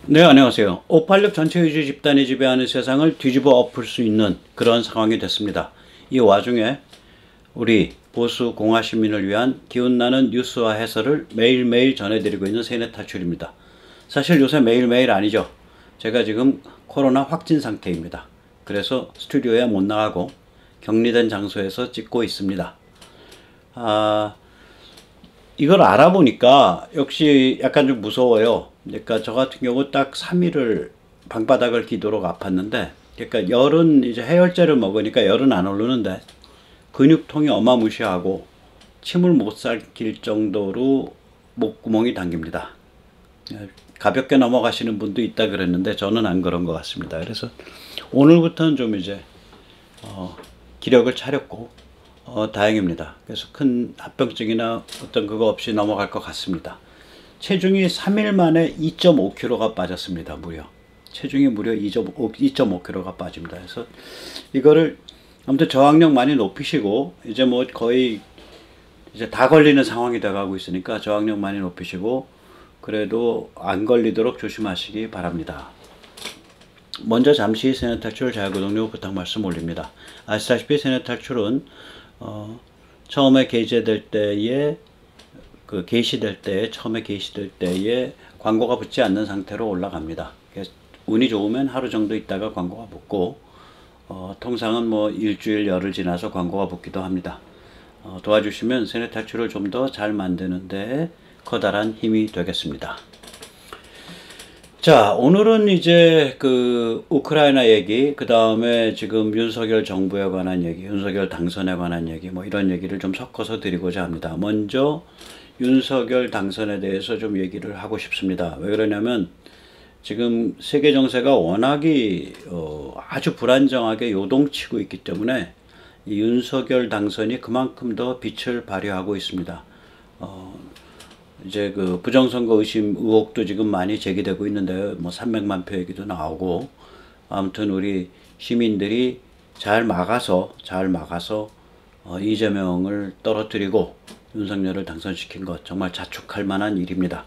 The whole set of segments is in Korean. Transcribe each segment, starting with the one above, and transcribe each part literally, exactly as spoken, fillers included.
네, 안녕하세요. 오팔육 전체유주 집단이 지배하는 세상을 뒤집어 엎을 수 있는 그런 상황이 됐습니다. 이 와중에 우리 보수 공화 시민을 위한 기운나는 뉴스와 해설을 매일매일 전해드리고 있는 세뇌탈출입니다. 사실 요새 매일매일 아니죠. 제가 지금 코로나 확진 상태입니다. 그래서 스튜디오에 못 나가고 격리된 장소에서 찍고 있습니다. 아, 이걸 알아보니까 역시 약간 좀 무서워요. 그러니까 저 같은 경우 딱 삼 일을 방바닥을 기도록 아팠는데, 그러니까 열은 이제 해열제를 먹으니까 열은 안 오르는데 근육통이 어마무시하고 침을 못 삼킬 정도로 목구멍이 당깁니다. 가볍게 넘어가시는 분도 있다 그랬는데 저는 안 그런 것 같습니다. 그래서 오늘부터는 좀 이제 어, 기력을 차렸고 어, 다행입니다. 그래서 큰 합병증이나 어떤 그거 없이 넘어갈 것 같습니다. 체중이 삼 일 만에 이 점 오 킬로그램가 빠졌습니다. 무려 체중이 무려 이 점 오 킬로그램가 빠집니다. 그래서 이거를 아무튼 저항력 많이 높이시고, 이제 뭐 거의 이제 다 걸리는 상황이 돼가고 있으니까 저항력 많이 높이시고 그래도 안 걸리도록 조심하시기 바랍니다. 먼저 잠시 세뇌탈출 자유구독료 부탁 말씀 올립니다. 아시다시피 세뇌탈출은 어, 처음에 게시될 때에 그 게시될 때 처음에 게시될 때에 광고가 붙지 않는 상태로 올라갑니다. 운이 좋으면 하루 정도 있다가 광고가 붙고 어, 통상은 뭐 일주일 열흘 지나서 광고가 붙기도 합니다. 어, 도와주시면 세뇌탈출을 좀 더 잘 만드는 데 커다란 힘이 되겠습니다. 자, 오늘은 이제 그 우크라이나 얘기, 그 다음에 지금 윤석열 정부에 관한 얘기, 윤석열 당선에 관한 얘기, 뭐 이런 얘기를 좀 섞어서 드리고자 합니다. 먼저 윤석열 당선에 대해서 좀 얘기를 하고 싶습니다. 왜 그러냐면 지금 세계 정세가 워낙이 어 아주 불안정하게 요동치고 있기 때문에 이 윤석열 당선이 그만큼 더 빛을 발휘하고 있습니다. 어 이제 그 부정선거 의심 의혹도 지금 많이 제기되고 있는데 뭐 삼백만 표 얘기도 나오고, 아무튼 우리 시민들이 잘 막아서 잘 막아서 어 이재명을 떨어뜨리고 윤석열을 당선시킨 것 정말 자축할 만한 일입니다.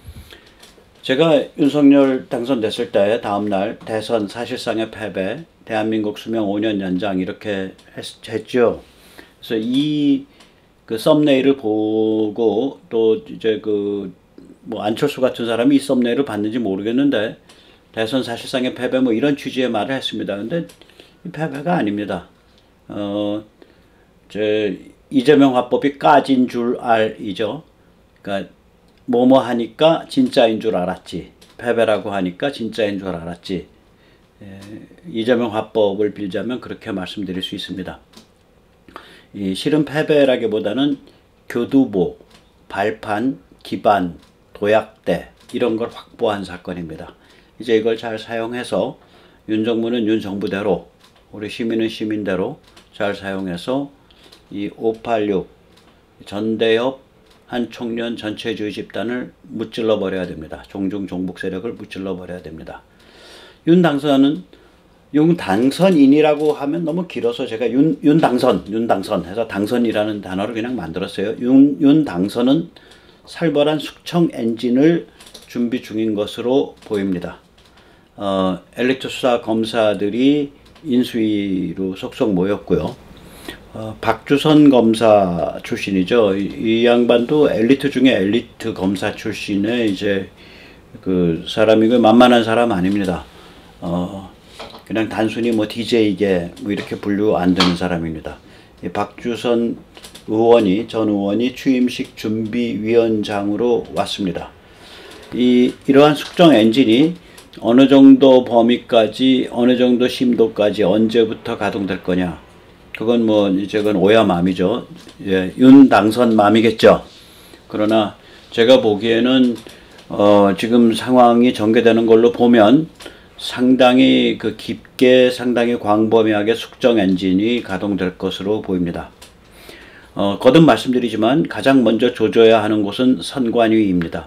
제가 윤석열 당선됐을 때 다음날 대선 사실상의 패배, 대한민국 수명 오 년 연장 이렇게 했, 했죠. 그래서 이 그 썸네일을 보고 또 이제 그 뭐 안철수 같은 사람이 이 썸네일을 봤는지 모르겠는데 대선 사실상의 패배 뭐 이런 취지의 말을 했습니다. 근데 이 패배가 아닙니다. 어, 제 이재명 화법이 까진 줄 알이죠. 그러니까 뭐뭐 하니까 진짜인 줄 알았지, 패배라고 하니까 진짜인 줄 알았지. 에, 이재명 화법을 빌자면 그렇게 말씀드릴 수 있습니다. 이 실은 패배라기보다는 교두보, 발판, 기반, 도약대 이런 걸 확보한 사건입니다. 이제 이걸 잘 사용해서 윤 정부는 윤 정부대로, 우리 시민은 시민대로 잘 사용해서 이 오팔육 전대협 한총련 전체주의 집단을 무찔러 버려야 됩니다. 종중 종북 세력을 무찔러 버려야 됩니다. 윤 당선은 윤 당선인이라고 하면 너무 길어서 제가 윤, 윤 당선, 윤 당선 해서 당선이라는 단어를 그냥 만들었어요. 윤, 윤 당선은 살벌한 숙청 엔진을 준비 중인 것으로 보입니다. 어, 엘리트 수사 검사들이 인수위로 속속 모였고요. 어, 박주선 검사 출신이죠. 이, 이 양반도 엘리트 중에 엘리트 검사 출신의 이제 그 사람이고 만만한 사람 아닙니다. 어, 그냥 단순히 뭐 디제이계 뭐 이렇게 분류 안 되는 사람입니다. 이 박주선 의원이 전 의원이 취임식 준비위원장으로 왔습니다. 이 이러한 숙청 엔진이 어느 정도 범위까지, 어느 정도 심도까지 언제부터 가동될 거냐? 그건 뭐 이제 그건 오야맘이죠. 예, 윤 당선 맘이겠죠. 그러나 제가 보기에는 어, 지금 상황이 전개되는 걸로 보면 상당히 그 깊게, 상당히 광범위하게 숙청 엔진이 가동될 것으로 보입니다. 어, 거듭 말씀드리지만 가장 먼저 조져야 하는 곳은 선관위입니다.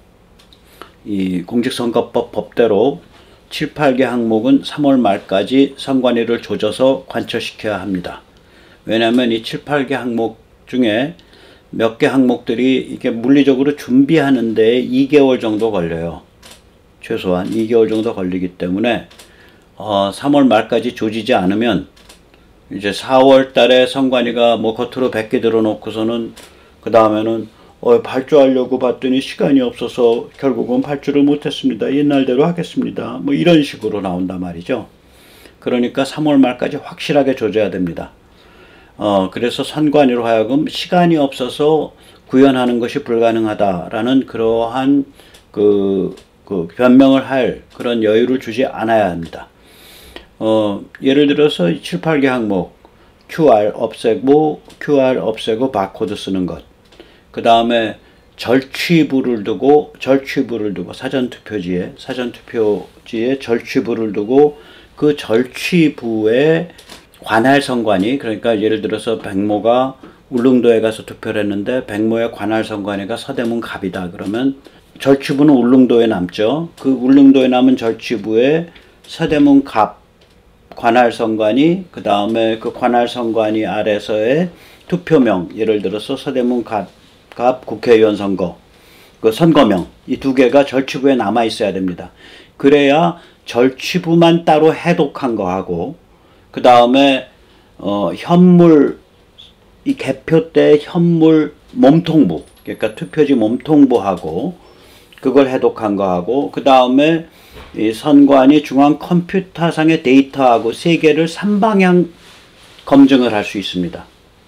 이 공직선거법 법대로 칠, 팔 개 항목은 삼월 말까지 선관위를 조져서 관철시켜야 합니다. 왜냐하면 이 칠, 팔 개 항목 중에 몇 개 항목들이 이게 물리적으로 준비하는데 이 개월 정도 걸려요. 최소한 이 개월 정도 걸리기 때문에 어, 삼월 말까지 조지지 않으면 이제 사월 달에 선관위가 뭐 겉으로 백 개 들어놓고서는 그 다음에는 어, 발주하려고 봤더니 시간이 없어서 결국은 발주를 못했습니다. 옛날대로 하겠습니다. 뭐 이런 식으로 나온단 말이죠. 그러니까 삼월 말까지 확실하게 조져야 됩니다. 어, 그래서 선관위로 하여금 시간이 없어서 구현하는 것이 불가능하다라는 그러한 그, 그 변명을 할 그런 여유를 주지 않아야 합니다. 어, 예를 들어서 칠, 팔 개 항목 큐알 없애고 큐알 없애고 바코드 쓰는 것, 그 다음에 절취부를 두고 절취부를 두고 사전투표지에 사전투표지에 절취부를 두고 그 절취부에 관할 선관위, 그러니까 예를 들어서 백모가 울릉도에 가서 투표를 했는데 백모의 관할 선관위가 서대문 갑이다 그러면 절취부는 울릉도에 남죠. 그 울릉도에 남은 절취부에 서대문 갑 관할 선관위, 그 다음에 그 관할 선관위 아래서의 투표명, 예를 들어서 서대문 갑, 갑 국회의원 선거, 그 선거명, 이 두 개가 절취부에 남아 있어야 됩니다. 그래야 절취부만 따로 해독한 거 하고, 그 다음에 어, 현물, 이 개표 때 현물 몸통부, 그러니까 투표지 몸통부하고 그걸 해독한 거 하고, 그 다음에 이 선관위 중앙 컴퓨터상의 데이터하고 세 개를 삼방향 검증을 할 수 있습니다.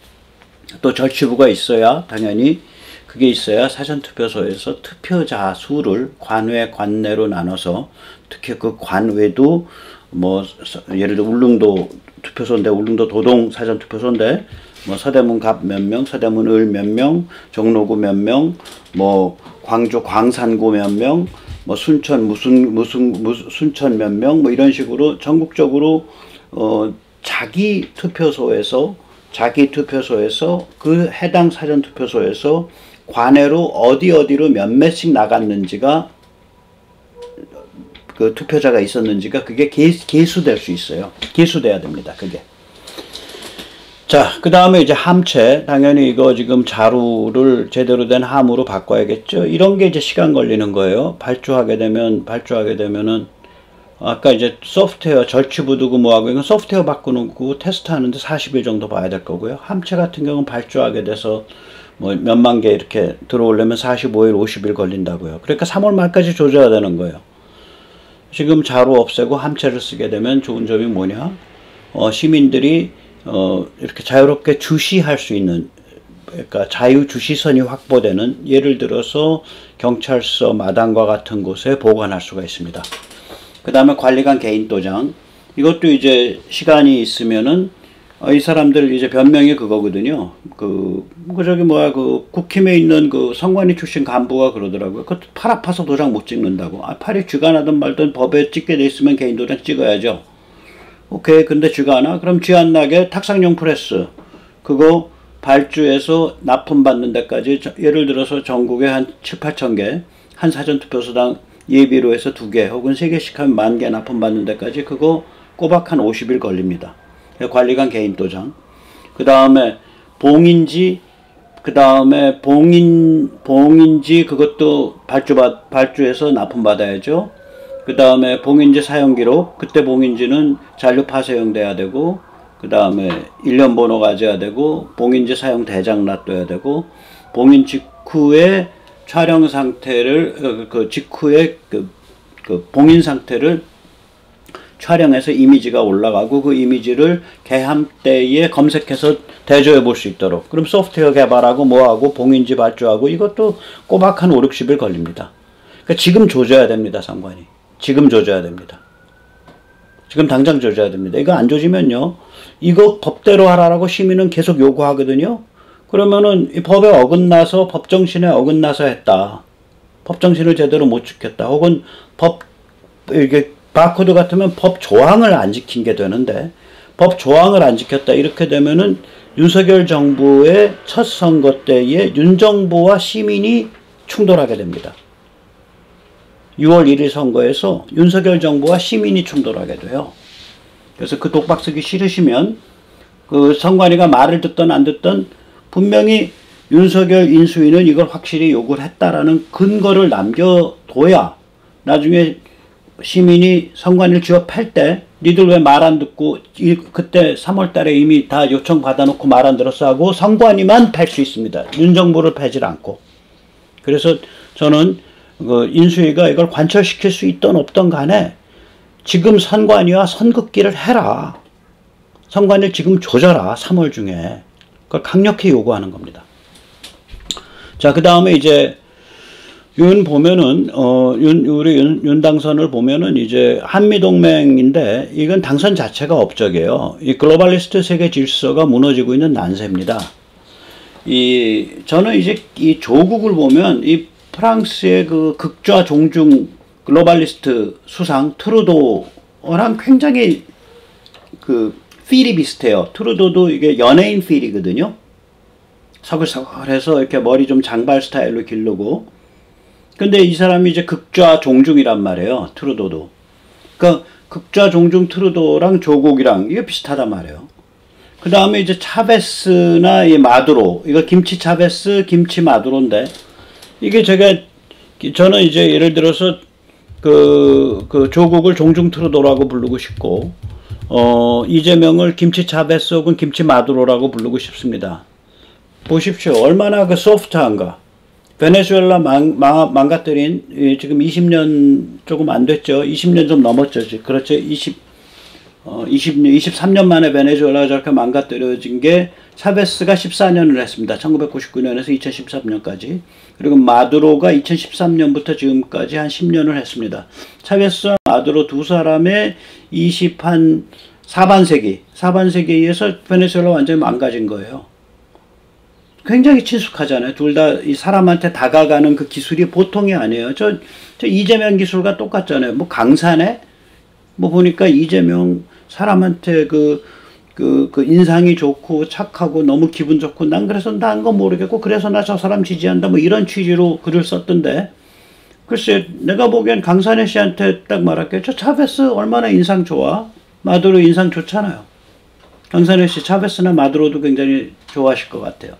또 절취부가 있어야, 당연히 그게 있어야 사전투표소에서 투표자 수를 관외 관내로 나눠서, 특히 그 관외도 뭐 예를 들어 울릉도 투표소인데 울릉도 도동 사전투표소인데 뭐 서대문 갑 몇 명, 서대문 을 몇 명, 종로구 몇 명, 뭐 광주 광산구 몇 명, 뭐 순천 무슨 무슨 무슨 순천 몇 명, 뭐 이런 식으로 전국적으로 어 자기 투표소에서 자기 투표소에서 그 해당 사전 투표소에서 관외로 어디 어디로 몇 몇씩 나갔는지가, 그 투표자가 있었는지가 그게 계, 계수될 수 있어요. 계수돼야 됩니다. 그게. 자, 그 다음에 이제 함체, 당연히 이거 지금 자루를 제대로 된 함으로 바꿔야겠죠. 이런 게 이제 시간 걸리는 거예요. 발주하게 되면, 발주하게 되면은, 아까 이제 소프트웨어, 절취부 두고 뭐하고, 이건 소프트웨어 바꾸고 테스트 하는데 사십 일 정도 봐야 될 거고요. 함체 같은 경우는 발주하게 돼서 뭐 몇만 개 이렇게 들어오려면 사십오 일, 오십 일 걸린다고요. 그러니까 삼월 말까지 조져야 되는 거예요. 지금 자루 없애고 함체를 쓰게 되면 좋은 점이 뭐냐? 어, 시민들이 어, 이렇게 자유롭게 주시할 수 있는, 그러니까 자유 주시선이 확보되는, 예를 들어서 경찰서 마당과 같은 곳에 보관할 수가 있습니다. 그 다음에 관리관 개인 도장, 이것도 이제 시간이 있으면은 어, 이 사람들 이제 변명이 그거거든요. 그, 그 저기 뭐야, 그 국힘에 있는 그 선관위 출신 간부가 그러더라고요. 그 팔 아파서 도장 못 찍는다고. 아, 팔이 쥐가 나든 말든 법에 찍게 돼 있으면 개인 도장 찍어야죠. 오케이. 근데 쥐가 안 나? 그럼 쥐 안 나게 탁상용 프레스, 그거 발주해서 납품받는 데까지, 예를 들어서 전국에 한 칠, 팔천 개, 한 사전투표소당 예비로 해서 두 개 혹은 세 개씩 하면 만 개 납품받는 데까지 그거 꼬박 한 오십 일 걸립니다. 관리관 개인 도장. 그 다음에 봉인지, 그 다음에 봉인, 봉인지 그것도 발주받, 발주해서 납품받아야죠. 그 다음에 봉인지 사용기록, 그때 봉인지는 잔류 파쇄형 돼야 되고, 그 다음에 일련 번호 가져야 되고, 봉인지 사용 대장 놔둬야 되고, 봉인 직후에 촬영 상태를, 그 직후에 그, 그 봉인 상태를 촬영해서 이미지가 올라가고, 그 이미지를 개함 때에 검색해서 대조해 볼 수 있도록. 그럼 소프트웨어 개발하고 뭐하고 봉인지 발주하고 이것도 꼬박 한 오, 육십 일 걸립니다. 그러니까 지금 조져야 됩니다. 상관이. 지금 조져야 됩니다. 지금 당장 조져야 됩니다. 이거 안 조지면요, 이거 법대로 하라고 시민은 계속 요구하거든요. 그러면은 이 법에 어긋나서, 법정신에 어긋나서 했다, 법정신을 제대로 못 지켰다, 혹은 법, 이게 바코드 같으면 법 조항을 안 지킨 게 되는데 법 조항을 안 지켰다, 이렇게 되면은 윤석열 정부의 첫 선거 때에 윤 정부와 시민이 충돌하게 됩니다. 유월 일일 선거에서 윤석열 정부와 시민이 충돌하게 돼요. 그래서 그 독박 쓰기 싫으시면 그 선관위가 말을 듣던 안 듣던 분명히 윤석열 인수위는 이걸 확실히 요구를 했다라는 근거를 남겨둬야 나중에 시민이 선관위를 쥐어 팰 때 니들 왜 말 안 듣고 이, 그때 삼월 달에 이미 다 요청 받아놓고 말 안 들었어 하고 선관위만 팰 수 있습니다. 윤 정부를 패질 않고. 그래서 저는 그 인수위가 이걸 관철시킬 수 있던 없던 간에 지금 선관위와 선긋기를 해라. 선관위를 지금 조져라. 삼월 중에. 그걸 강력히 요구하는 겁니다. 자, 그 다음에 이제 윤 보면은 어, 윤, 우리 윤, 윤 당선을 보면은 이제 한미동맹인데 이건 당선 자체가 업적이에요. 이 글로벌리스트 세계 질서가 무너지고 있는 난세입니다. 이, 저는 이제 이 조국을 보면 이 프랑스의 그 극좌 종중 글로벌리스트 수상 트루도랑 굉장히 그 필이 비슷해요. 트루도도 이게 연예인 필이거든요. 서글서글해서 이렇게 머리 좀 장발 스타일로 기르고. 근데 이 사람이 이제 극좌 종중이란 말이에요. 트루도도. 그러니까 극좌 종중 트루도랑 조국이랑 이게 비슷하단 말이에요. 그 다음에 이제 차베스나 이 마두로, 이거 김치 차베스, 김치 마두로인데, 이게 제가, 저는 이제 예를 들어서 그, 그 조국을 종중 트루도라고 부르고 싶고, 어, 이재명을 김치 차베스 혹은 김치 마두로라고 부르고 싶습니다. 보십시오. 얼마나 그 소프트한가. 베네수엘라 망, 망, 망가뜨린, 지금 이십 년 조금 안 됐죠. 이십 년 좀 넘었죠. 그렇죠. 이십, 어, 이십 년, 이십삼 년 만에 베네수엘라가 저렇게 망가뜨려진 게 차베스가 십사 년을 했습니다. 천구백구십구 년에서 이천십삼 년까지. 그리고 마두로가 이천십삼 년부터 지금까지 한 십 년을 했습니다. 차베스와 마두로 두 사람의 이십 한 사반세기, 사반세기에 의해서 베네수엘라 완전히 망가진 거예요. 굉장히 친숙하잖아요. 둘 다 이 사람한테 다가가는 그 기술이 보통이 아니에요. 저, 저 이재명 기술과 똑같잖아요. 뭐 강산에 뭐 보니까 이재명 사람한테 그, 그, 그 인상이 좋고 착하고 너무 기분 좋고 난 그래서 난 거 모르겠고 그래서 나 저 사람 지지한다 뭐 이런 취지로 글을 썼던데 글쎄 내가 보기엔 강산에 씨한테 딱 말할게요. 저 차베스 얼마나 인상 좋아? 마두로 인상 좋잖아요. 강산에 씨 차베스나 마두로도 굉장히 좋아하실 것 같아요.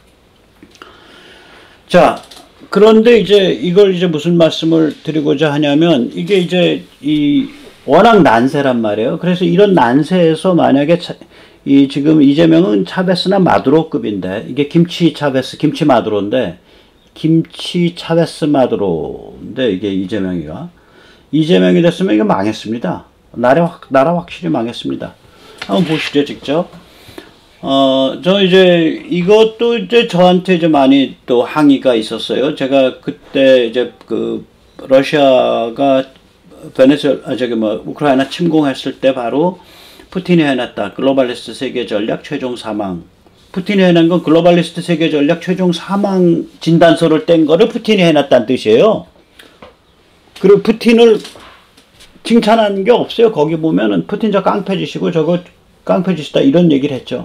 자, 그런데 이제 이걸 이제 무슨 말씀을 드리고자 하냐면 이게 이제 이 워낙 난세란 말이에요. 그래서 이런 난세에서 만약에 차, 이 지금 이재명은 차베스나 마두로급인데 이게 김치 차베스, 김치 마두로인데 김치 차베스 마두로인데 이게 이재명이가 이재명이 됐으면 이거 망했습니다. 나라 나라 확실히 망했습니다. 한번 보시죠, 직접. 어, 저 이제 이것도 이제 저한테 이제 많이 또 항의가 있었어요. 제가 그때 이제 그 러시아가 베네수엘라, 아, 저기 뭐 우크라이나 침공했을 때 바로 푸틴이 해놨다. 글로벌리스트 세계 전략 최종 사망. 푸틴이 해낸 건 글로벌리스트 세계 전략 최종 사망 진단서를 뗀 거를 푸틴이 해놨다는 뜻이에요. 그리고 푸틴을 칭찬한 게 없어요. 거기 보면은 푸틴 저 깡패짓이고 저거 깡패짓이다 이런 얘기를 했죠.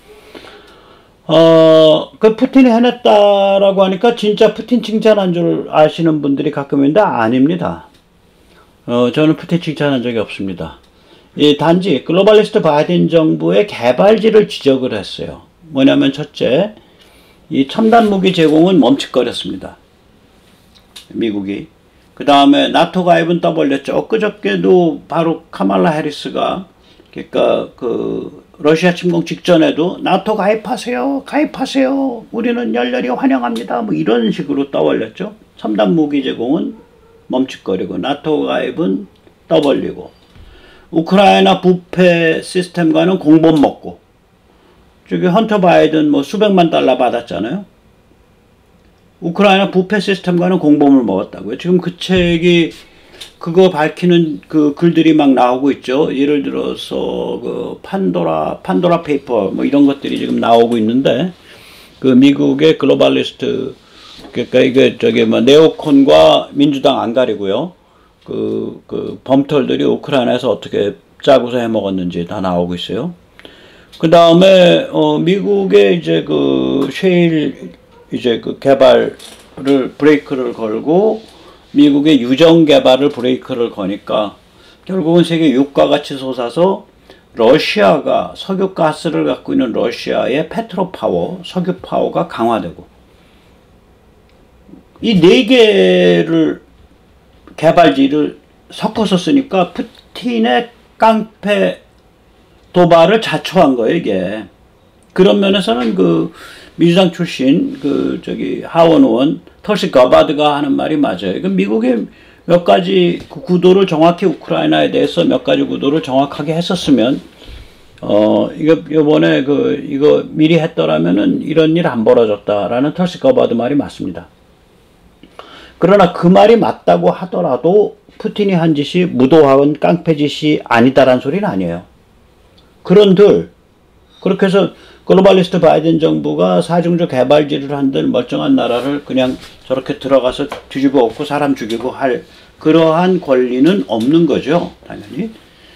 어, 그 푸틴이 해냈다라고 하니까 진짜 푸틴 칭찬한 줄 아시는 분들이 가끔 있는데 아닙니다. 어, 저는 푸틴 칭찬한 적이 없습니다. 이 단지 글로벌리스트 바이든 정부의 개발지를 지적을 했어요. 뭐냐면 첫째, 이 첨단 무기 제공은 멈칫거렸습니다. 미국이. 그 다음에 나토 가입은 떠벌렸죠. 엊그저께도 바로 카말라 해리스가 그러니까 그 러시아 침공 직전에도 나토 가입하세요. 가입하세요. 우리는 열렬히 환영합니다. 뭐 이런 식으로 떠벌렸죠. 첨단 무기 제공은 멈칫거리고 나토 가입은 떠벌리고 우크라이나 부패 시스템과는 공범 먹고 저기 헌터 바이든 뭐 수백만 달러 받았잖아요. 우크라이나 부패 시스템과는 공범을 먹었다고요. 지금 그 책이 그거 밝히는 그 글들이 막 나오고 있죠. 예를 들어서 그 판도라 판도라 페이퍼 뭐 이런 것들이 지금 나오고 있는데 그 미국의 글로벌리스트 그러니까 이게 저기 뭐 네오콘과 민주당 안 가리고요. 그, 그 범털들이 우크라이나에서 어떻게 짜고서 해먹었는지 다 나오고 있어요. 그 다음에 어 미국의 이제 그 셰일 이제 그 개발을 브레이크를 걸고 미국의 유정 개발을 브레이크를 거니까 결국은 세계 유가같이 솟아서 러시아가 석유 가스를 갖고 있는 러시아의 페트로 파워, 석유 파워가 강화되고 이 네 개를 개발지를 섞어서 쓰니까 푸틴의 깡패 도발을 자초한 거예요, 이게. 그런 면에서는 그 민주당 출신 그 저기 하원 의원 털시 거바드가 하는 말이 맞아요. 그 미국이 몇 가지 그 구도를 정확히 우크라이나에 대해서 몇 가지 구도를 정확하게 했었으면 어 이거 이번에 그 이거 미리 했더라면은 이런 일 안 벌어졌다라는 털시 거바드 말이 맞습니다. 그러나 그 말이 맞다고 하더라도 푸틴이 한 짓이 무도한 깡패 짓이 아니다라는 소리는 아니에요. 그런들 그렇게 해서 글로벌리스트 바이든 정부가 사중주 개발지를 한들 멀쩡한 나라를 그냥 저렇게 들어가서 뒤집어 엎고 사람 죽이고 할 그러한 권리는 없는 거죠, 당연히.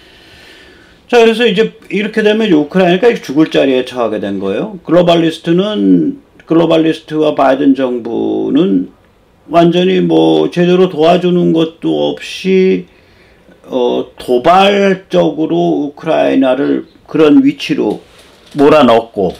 자, 그래서 이제 이렇게 되면 우크라이나가 죽을 자리에 처하게 된 거예요. 글로벌리스트는 글로벌리스트와 바이든 정부는 완전히 뭐 제대로 도와주는 것도 없이 어 도발적으로 우크라이나를 그런 위치로 몰아넣었고,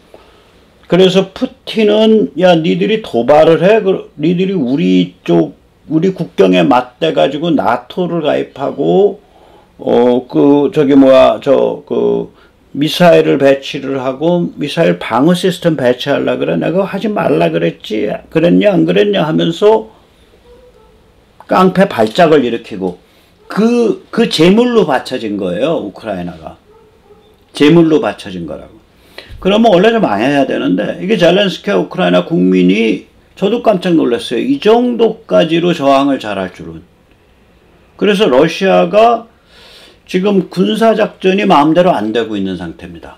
그래서 푸틴은 야 니들이 도발을 해, 니들이 우리 쪽 우리 국경에 맞대 가지고 나토를 가입하고 어 그 저기 뭐야 저 그 미사일을 배치를 하고 미사일 방어 시스템 배치하려 그래, 내가 하지 말라 그랬지, 그랬냐 안 그랬냐 하면서 깡패 발작을 일으키고 그 그 제물로 바쳐진 거예요, 우크라이나가. 제물로 바쳐진 거라고. 그러면 원래 좀 망해야 되는데 이게 젤렌스키와 우크라이나 국민이, 저도 깜짝 놀랐어요. 이 정도까지로 저항을 잘할 줄은. 그래서 러시아가 지금 군사작전이 마음대로 안 되고 있는 상태입니다.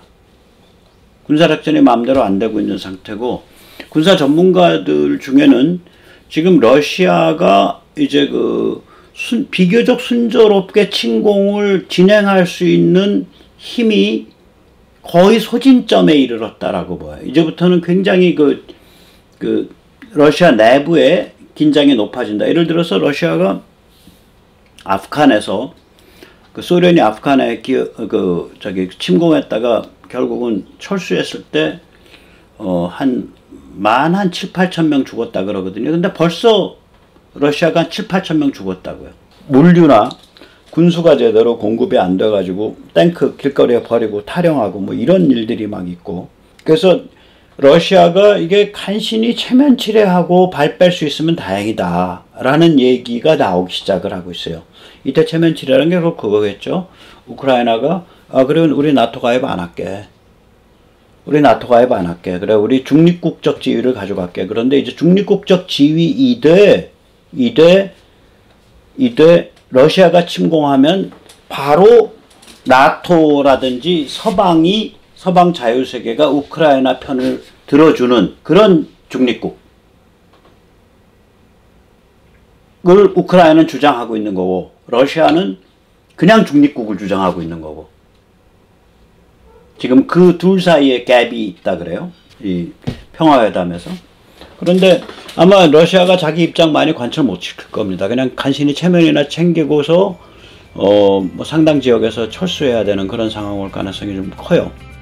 군사작전이 마음대로 안 되고 있는 상태고, 군사 전문가들 중에는 지금 러시아가 이제 그 순, 비교적 순조롭게 침공을 진행할 수 있는 힘이 거의 소진점에 이르렀다라고 봐요. 이제부터는 굉장히 그, 그, 러시아 내부에 긴장이 높아진다. 예를 들어서 러시아가 아프간에서 그 소련이 아프간에 기, 그, 저기 침공했다가 결국은 철수했을 때, 어, 한, 만 한 칠, 팔천 명 죽었다 그러거든요. 근데 벌써 러시아가 한 칠, 팔천 명 죽었다고요. 물류나 군수가 제대로 공급이 안 돼가지고 탱크 길거리에 버리고 탈영하고 뭐 이런 일들이 막 있고, 그래서 러시아가 이게 간신히 체면 치레하고 발 뺄 수 있으면 다행이다 라는 얘기가 나오기 시작을 하고 있어요. 이때 체면 치레라는 게 그거겠죠. 우크라이나가 아 그래 우리 나토 가입 안 할게, 우리 나토 가입 안 할게, 그래 우리 중립국적 지위를 가져갈게. 그런데 이제 중립국적 지위 이대 이대 이대 러시아가 침공하면 바로 나토라든지 서방이 서방 자유세계가 우크라이나 편을 들어주는 그런 중립국을 우크라이나는 주장하고 있는 거고, 러시아는 그냥 중립국을 주장하고 있는 거고, 지금 그 둘 사이에 갭이 있다 그래요, 이 평화회담에서. 그런데 아마 러시아가 자기 입장 많이 관철 못 시킬 겁니다. 그냥 간신히 체면이나 챙기고서 어 뭐 상당 지역에서 철수해야 되는 그런 상황 올 가능성이 좀 커요.